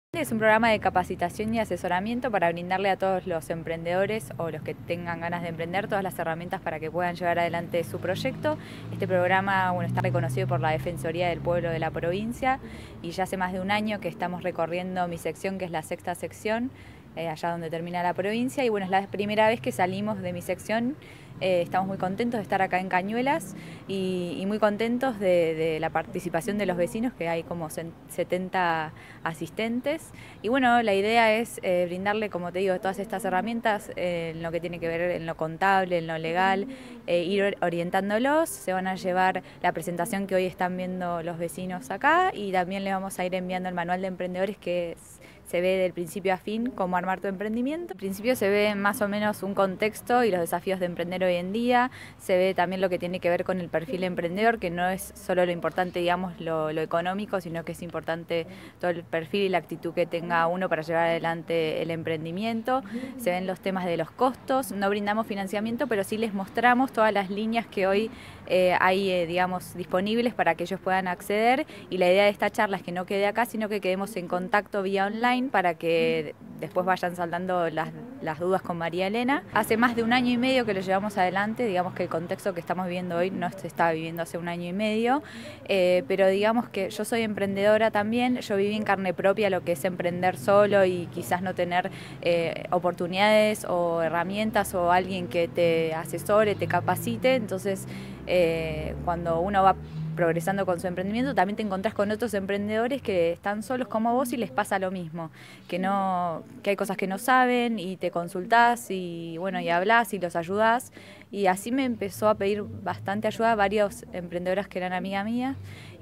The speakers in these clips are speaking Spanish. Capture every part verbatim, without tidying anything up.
Es un programa de capacitación y asesoramiento para brindarle a todos los emprendedores o los que tengan ganas de emprender todas las herramientas para que puedan llevar adelante su proyecto. Este programa bueno, está reconocido por la Defensoría del Pueblo de la provincia y ya hace más de un año que estamos recorriendo mi sección, que es la sexta sección, eh, allá donde termina la provincia, y bueno, es la primera vez que salimos de mi sección. Eh, estamos muy contentos de estar acá en Cañuelas y, y muy contentos de, de la participación de los vecinos, que hay como setenta asistentes. Y bueno, la idea es eh, brindarle, como te digo, todas estas herramientas eh, en lo que tiene que ver en lo contable, en lo legal, eh, ir orientándolos. Se van a llevar la presentación que hoy están viendo los vecinos acá y también les vamos a ir enviando el manual de emprendedores, que es, se ve del principio a fin cómo armar tu emprendimiento. Al principio se ve más o menos un contexto y los desafíos de emprender hoy en día. Se ve también lo que tiene que ver con el perfil emprendedor, que no es solo lo importante, digamos, lo, lo económico, sino que es importante todo el perfil y la actitud que tenga uno para llevar adelante el emprendimiento. Se ven los temas de los costos. No brindamos financiamiento, pero sí les mostramos todas las líneas que hoy eh, hay, eh, digamos, disponibles para que ellos puedan acceder. Y la idea de esta charla es que no quede acá, sino que quedemos en contacto vía online para que después vayan saldando las, las dudas con María Elena. Hace más de un año y medio que lo llevamos adelante, digamos que el contexto que estamos viviendo hoy no se estaba viviendo hace un año y medio, eh, pero digamos que yo soy emprendedora también, yo viví en carne propia lo que es emprender solo y quizás no tener eh, oportunidades o herramientas o alguien que te asesore, te capacite. Entonces eh, cuando uno va progresando con su emprendimiento, también te encontrás con otros emprendedores que están solos como vos y les pasa lo mismo, que no, que hay cosas que no saben y te consultás y bueno, y hablás y los ayudás. Y así me empezó a pedir bastante ayuda a varios emprendedoras que eran amigas mías,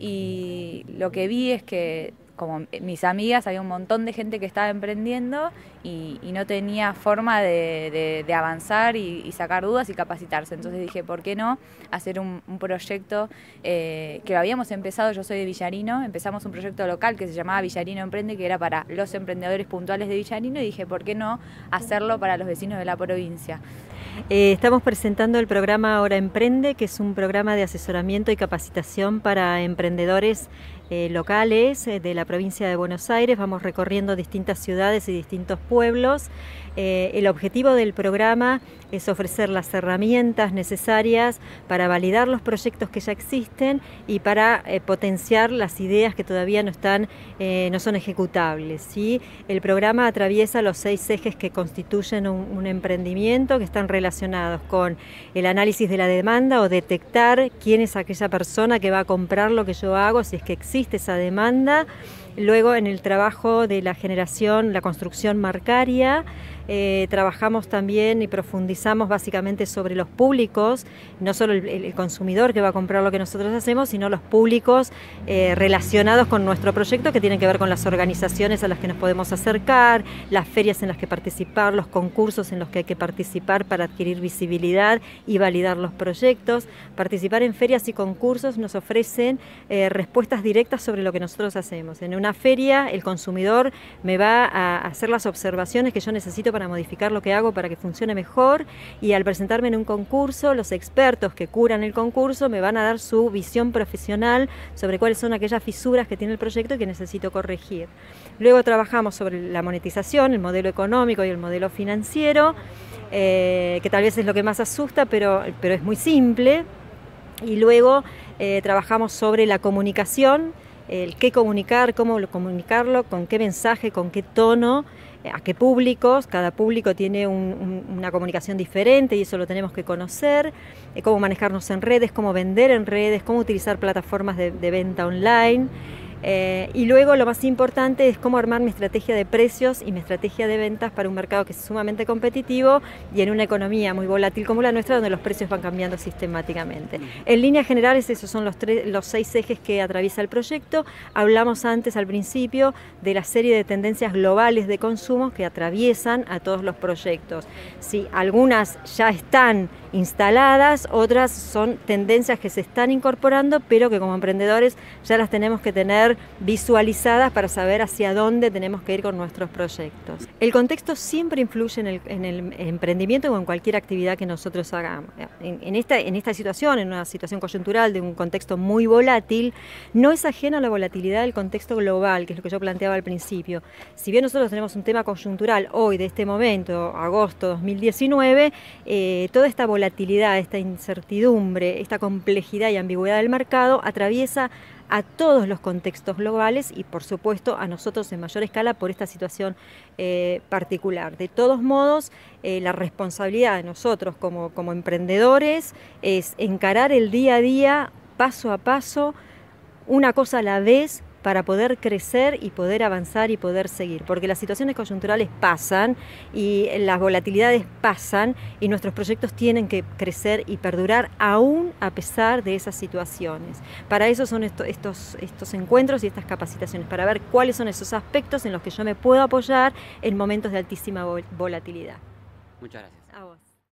y lo que vi es que como mis amigas, había un montón de gente que estaba emprendiendo y, y no tenía forma de, de, de avanzar y, y sacar dudas y capacitarse. Entonces dije, ¿por qué no hacer un, un proyecto eh, que lo habíamos empezado? Yo soy de Villarino, empezamos un proyecto local que se llamaba Villarino Emprende, que era para los emprendedores puntuales de Villarino, y dije, ¿por qué no hacerlo para los vecinos de la provincia? Eh, estamos presentando el programa Ahora Emprende, que es un programa de asesoramiento y capacitación para emprendedores eh, locales eh, de la provincia de Buenos Aires. Vamos recorriendo distintas ciudades y distintos pueblos. Eh, el objetivo del programa es ofrecer las herramientas necesarias para validar los proyectos que ya existen y para eh, potenciar las ideas que todavía no están, eh, no son ejecutables, ¿sí? El programa atraviesa los seis ejes que constituyen un, un emprendimiento, que están relacionados con el análisis de la demanda o detectar quién es aquella persona que va a comprar lo que yo hago, si es que existe esa demanda. Luego, en el trabajo de la generación, la construcción marcaria, eh, trabajamos también y profundizamos básicamente sobre los públicos, no solo el, el consumidor que va a comprar lo que nosotros hacemos, sino los públicos eh, relacionados con nuestro proyecto, que tienen que ver con las organizaciones a las que nos podemos acercar, las ferias en las que participar, los concursos en los que hay que participar para adquirir visibilidad y validar los proyectos. Participar en ferias y concursos nos ofrecen eh, respuestas directas sobre lo que nosotros hacemos. En una feria el consumidor me va a hacer las observaciones que yo necesito para modificar lo que hago para que funcione mejor, y al presentarme en un concurso, los expertos que curan el concurso me van a dar su visión profesional sobre cuáles son aquellas fisuras que tiene el proyecto y que necesito corregir. Luego trabajamos sobre la monetización, el modelo económico y el modelo financiero, eh, que tal vez es lo que más asusta, pero, pero es muy simple. Y luego eh, trabajamos sobre la comunicación, el qué comunicar, cómo comunicarlo, con qué mensaje, con qué tono, a qué públicos. Cada público tiene un, un, una comunicación diferente y eso lo tenemos que conocer, eh, cómo manejarnos en redes, cómo vender en redes, cómo utilizar plataformas de, de venta online. Eh, y luego lo más importante es cómo armar mi estrategia de precios y mi estrategia de ventas para un mercado que es sumamente competitivo y en una economía muy volátil como la nuestra, donde los precios van cambiando sistemáticamente. En líneas generales, esos son los, tres, los seis ejes que atraviesa el proyecto. Hablamos antes, al principio, de la serie de tendencias globales de consumo que atraviesan a todos los proyectos. Sí, algunas ya están instaladas, otras son tendencias que se están incorporando, pero que como emprendedores ya las tenemos que tener ser visualizadas para saber hacia dónde tenemos que ir con nuestros proyectos. El contexto siempre influye en el, en el emprendimiento o en cualquier actividad que nosotros hagamos. En, en, esta, en esta situación, en una situación coyuntural de un contexto muy volátil, no es ajeno a la volatilidad del contexto global, que es lo que yo planteaba al principio. Si bien nosotros tenemos un tema coyuntural hoy, de este momento, agosto dos mil diecinueve, eh, toda esta volatilidad, esta incertidumbre, esta complejidad y ambigüedad del mercado atraviesa a todos los contextos globales y por supuesto a nosotros en mayor escala por esta situación eh, particular. De todos modos, eh, la responsabilidad de nosotros como, como emprendedores es encarar el día a día, paso a paso, una cosa a la vez, para poder crecer y poder avanzar y poder seguir, porque las situaciones coyunturales pasan y las volatilidades pasan y nuestros proyectos tienen que crecer y perdurar aún a pesar de esas situaciones. Para eso son estos, estos, estos encuentros y estas capacitaciones, para ver cuáles son esos aspectos en los que yo me puedo apoyar en momentos de altísima volatilidad. Muchas gracias.